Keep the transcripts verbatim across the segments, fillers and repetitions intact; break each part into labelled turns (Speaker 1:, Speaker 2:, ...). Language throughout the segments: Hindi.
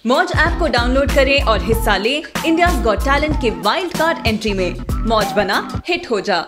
Speaker 1: मौज ऐप को डाउनलोड करें और हिस्सा लें इंडियाज गॉट टैलेंट के वाइल्ड कार्ड एंट्री में। मौज बना हिट हो जा।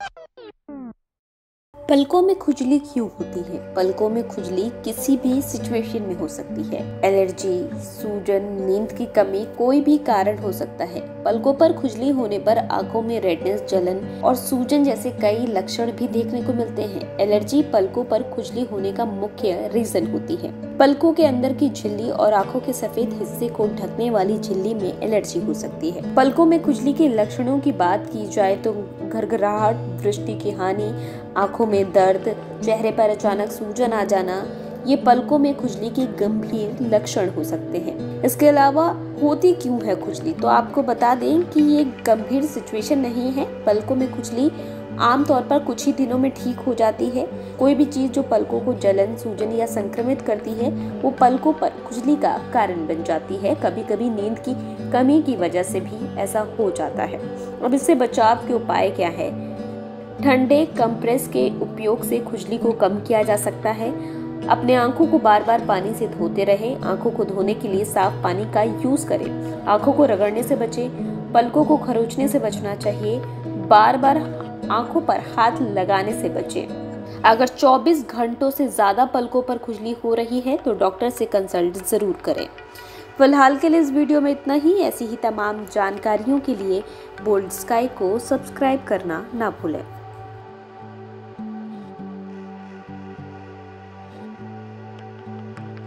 Speaker 2: पलकों में खुजली क्यों होती है? पलकों में खुजली किसी भी सिचुएशन में हो सकती है। एलर्जी, सूजन, नींद की कमी, कोई भी कारण हो सकता है। पलकों पर खुजली होने पर आंखों में रेडनेस, जलन और सूजन जैसे कई लक्षण भी देखने को मिलते हैं। एलर्जी पलकों पर खुजली होने का मुख्य रीजन होती है। पलकों के अंदर की झिल्ली और आंखों के सफेद हिस्से को ढकने वाली झिल्ली में एलर्जी हो सकती है। पलकों में खुजली के लक्षणों की बात की जाए तो घरघराहट, दृष्टि की हानि, आंखों में दर्द, चेहरे पर अचानक सूजन आ जाना, ये पलकों में खुजली के गंभीर लक्षण हो सकते हैं। इसके अलावा होती क्यों है खुजली, तो आपको बता दें कि ये गंभीर सिचुएशन नहीं है। पलकों में खुजली आमतौर पर कुछ ही दिनों में ठीक हो जाती है। कोई भी चीज जो पलकों को जलन, सूजन या संक्रमित करती है वो पलकों पर खुजली का कारण बन जाती है। कभी कभी नींद की कमी की वजह से भी ऐसा हो जाता है। अब इससे बचाव के उपाय क्या है? ठंडे कंप्रेस के उपयोग से खुजली को कम किया जा सकता है। अपने आंखों को बार बार पानी से धोते रहें। आंखों को धोने के लिए साफ पानी का यूज करें। आंखों को रगड़ने से बचें। पलकों को खरोचने से बचना चाहिए। बार बार आंखों पर हाथ लगाने से बचें। अगर चौबीस घंटों से ज्यादा पलकों पर खुजली हो रही है तो डॉक्टर से कंसल्ट जरूर करें। फिलहाल के लिए इस वीडियो में इतना ही। ऐसी ही तमाम जानकारियों के लिए बोल्ड स्काई को सब्सक्राइब करना ना भूलें।